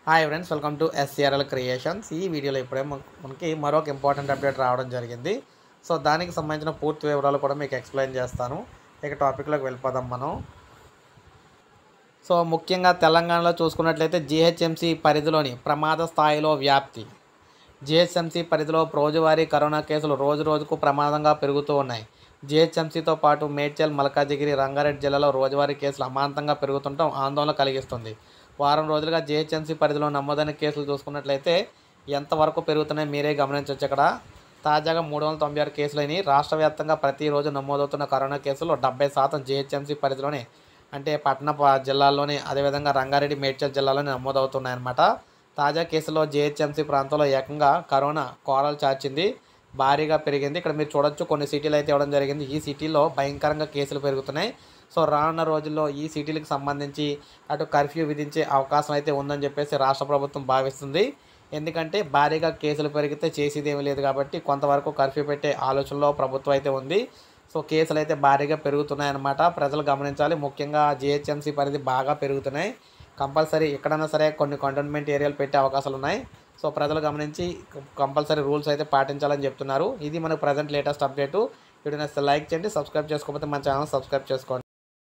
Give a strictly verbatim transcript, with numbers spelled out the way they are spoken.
Hi friends, welcome to SCRL creations. ఈ వీడియోలో ఇప్పుడే మన- మనకి మరొక ఇంపార్టెంట్ అప్డేట్ రావడం జరిగింది. సో దానికి సంబంధించిన పూర్తి వివరాలు కూడా మీకు ఎక్స్ప్లెయిన్ చేస్తాను. ఇక టాపిక్లోకి వెళ్ళిపోదాం మనం. సో ముఖ్యంగా తెలంగాణలో చూసుకున్నట్లయితే జిహెచ్ఎంసి పరిధిలోని ప్రమాద స్థాయిలో వ్యాప్తి. జిహెచ్ఎంసి పరిధిలో రోజువారీ కరోనా కేసులు రోజు రోజుకు ప్రమాదంగా పెరుగుతూ ఉన్నాయి. జిహెచ్ఎంసితో పాటు మేడ్చల్, మల్కాజిగిరి, రంగారెడ్డి జిల్లాలో రోజువారీ కేసులు అమాంతంగా పెరుగుతుండటం ఆందోళన కలిగిస్తుంది. వారం రోజులుగా జిహెచ్ఎంసి పరిధిలో నమోదైన కేసులు చూసుకున్నట్లయితే ఎంతవరకు పెరుగుతున్నాయో మీరే గమనించవచ్చు. ఇక్కడ తాజాగా మూడు వందల తొంభై ఆరు కేసులని రాష్ట్ర వ్యాప్తంగా ప్రతిరోజు నమోదవుతున్న కరోనా కేసులు డెబ్బై శాతం జిహెచ్ఎంసి పరిధిలోనే, అంటే పట్టణ ప- జిల్లాల్లోనే, అదేవిధంగా రంగారెడ్డి, మేడ్చల్ జిల్లాలోనే నమోదవుతున్నాయన్నమాట. తాజా కేసులో జిహెచ్ఎంసీ ప్రాంతంలో ఏకంగా కరోనా కోరలు చాచింది, భారీగా పెరిగింది. ఇక్కడ మీరు చూడొచ్చు, కొన్ని సిటీలు అయితే ఇవ్వడం జరిగింది. ఈ సిటీలో భయంకరంగా కేసులు పెరుగుతున్నాయి. సో రానున్న రోజుల్లో ఈ సిటీలకు సంబంధించి అటు కర్ఫ్యూ విధించే అవకాశం అయితే ఉందని చెప్పేసి రాష్ట్ర ప్రభుత్వం భావిస్తుంది. ఎందుకంటే భారీగా కేసులు పెరిగితే చేసేది ఏమీ లేదు కాబట్టి కొంతవరకు కర్ఫ్యూ పెట్టే ఆలోచనలో ప్రభుత్వం అయితే ఉంది. సో కేసులు అయితే భారీగా పెరుగుతున్నాయన్నమాట. ప్రజలు గమనించాలి. ముఖ్యంగా జిహెచ్ఎంసీ పరిధి బాగా పెరుగుతున్నాయి. కంపల్సరీ ఎక్కడైనా సరే కొన్ని కంటోన్మెంట్ ఏరియాలు పెట్టే అవకాశాలు ఉన్నాయి. సో ప్రజలు గమనించి కంపల్సరీ రూల్స్ అయితే పాటించాలని చెప్తున్నారు. ఇది మనకు ప్రజెంట్ లేటెస్ట్ అప్డేటు. వీడియో నచ్చితే లైక్ చేయండి, సబ్స్క్రైబ్ చేసుకోకపోతే మన ఛానల్ సబ్స్క్రైబ్ చేసుకోండి.